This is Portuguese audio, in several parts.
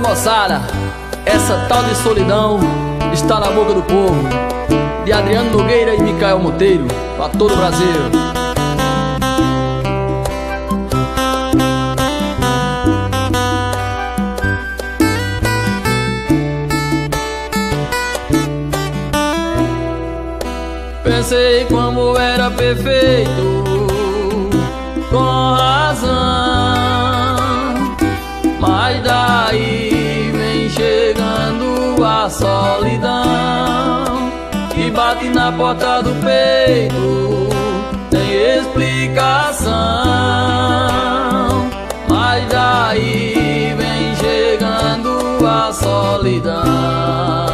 moçada, essa tal de solidão está na boca do povo. De Adriano Nogueira e Micael Monteiro, pra todo o Brasil. Pensei como era perfeito, com razão, mas daí vem chegando a solidão que bate na porta do peito, tem explicação, mas daí vem chegando a solidão.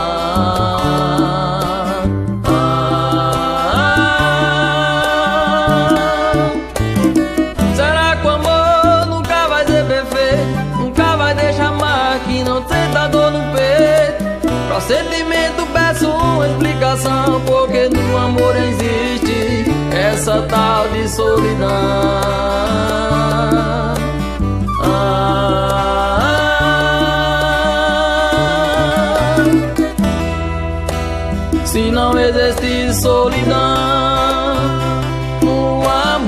Sentimento, peço uma explicação, porque no amor existe essa tal de solidão. Se não existe solidão no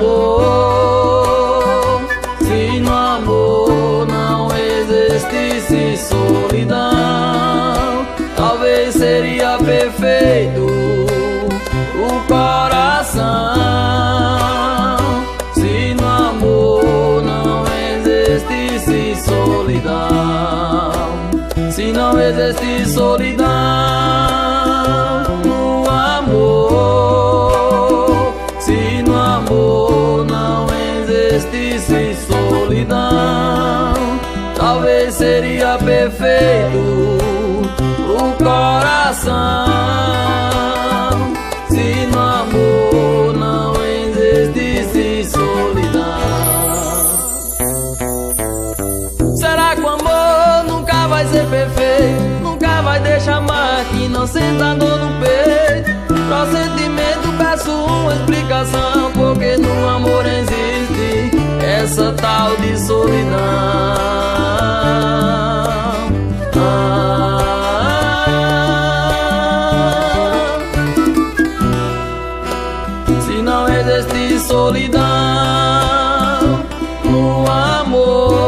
amor, se no amor não existisse solidão, talvez seria perfeito o coração. Se no amor não existisse solidão, se não existe solidão no amor, se no amor não existisse solidão, talvez seria perfeito o coração. Se no amor não existisse solidão, será que o amor nunca vai ser perfeito? Nunca vai deixar mais que não senta dor no peito? Pro sentimento peço uma explicação, porque no amor existe essa tal de solidão. Se não existe solidão no amor,